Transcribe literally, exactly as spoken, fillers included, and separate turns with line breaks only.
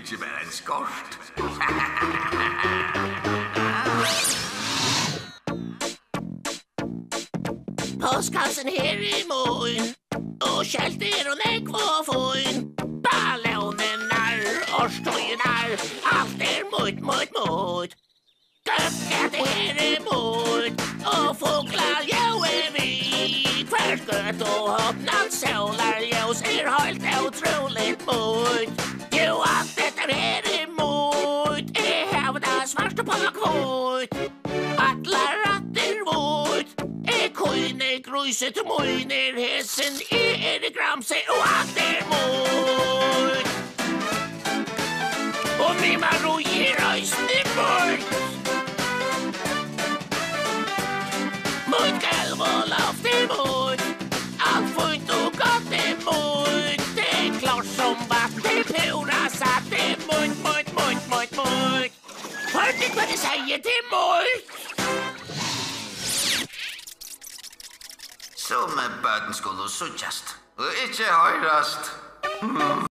ikke være en skort.
Postkassen her i morgen, og skjelter og nekv og foin. Ballonennar og støynar, alt er mot, mot, mot. Døpt er det her i mot, og fuglar jau er vi. Kvarskøt og håpnat solar ljus er helt utroligt mot. Jo, alt dette her i mot, er hevda svart på kvot. Atlar ratter våt, er koine gruset moiner hessen, er gramse og alt er mot. Og mi maro gir øysne bort. Mot galv og laft er mot, alt funt og godt er mot. Det er klart som vatt, det er pura satt, det er mot, mot, mot, mot, mot. Hørte hva de sier til mot?
Som bøten skulle suttjast, og ikke høyrast.